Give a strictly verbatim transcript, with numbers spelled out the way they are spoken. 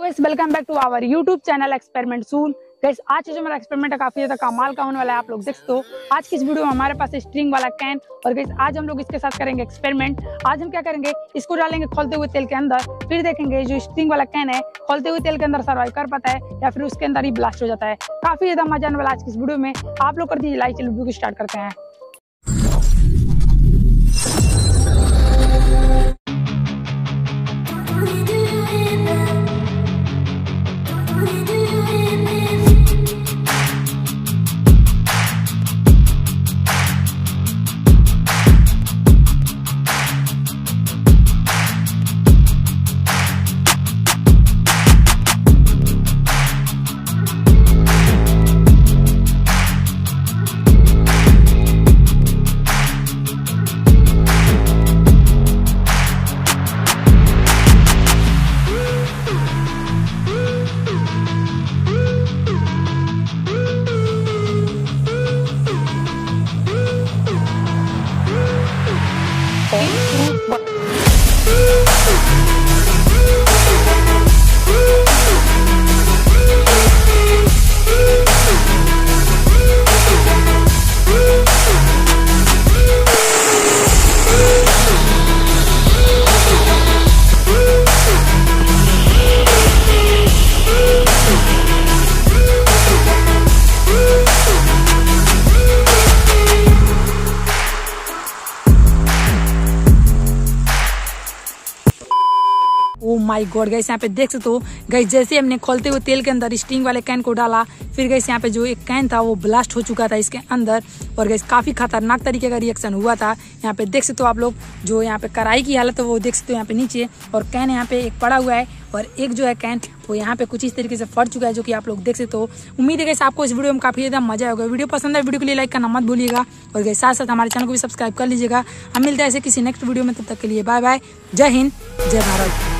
Guys welcome back to our YouTube channel experiment soon. Guys आज जो हमारा experiment है काफी ज्यादा कमाल का होने वाला है, आप लोग देख सकते हो। आज की इस वीडियो में हमारे पास स्ट्रिंग वाला कैन और गाइस आज हम लोग इसके साथ करेंगे एक्सपेरिमेंट। आज हम क्या करेंगे, इसको डालेंगे खोलते हुए तेल के अंदर, फिर देखेंगे जो स्ट्रिंग वाला कैन है खोलते हुए तेल के अंदर सर्वाइव कर पाता है या फिर उसके अंदर ही ब्लास्ट हो जाता है। काफी ज्यादा मजा आने वाला आज की इस वीडियो में। आप लोग कर दीजिए लाइक, चलो वीडियो को स्टार्ट करते हैं। ओ माय गॉड गाइस, यहाँ पे देख सकते हो गाइस, जैसे हमने खोलते हुए तेल के अंदर स्ट्रिंग वाले कैन को डाला, फिर गाइस यहाँ पे जो एक कैन था वो ब्लास्ट हो चुका था इसके अंदर और गाइस काफी खतरनाक तरीके का रिएक्शन हुआ था। यहाँ पे देख सकते हो आप लोग, जो यहाँ पे कढ़ाई की हालत है वो देख सकते हो यहाँ पे नीचे, और कैन यहाँ पे एक पड़ा हुआ है और एक जो है कैन वो यहाँ पे कुछ इस तरीके से फट चुका है, जो कि आप लोग देख सकते हो। उम्मीद है गाइस आपको इस वीडियो में काफी ज्यादा मजा आएगा। वीडियो पसंद है वीडियो के लिए लाइक करना मत भूलिएगा और गाइस साथ साथ हमारे चैनल को भी सब्सक्राइब कर लीजिएगा। हम मिलते हैं ऐसे किसी नेक्स्ट वीडियो में, तब तक के लिए बाय बाय। जय हिंद, जय भारत।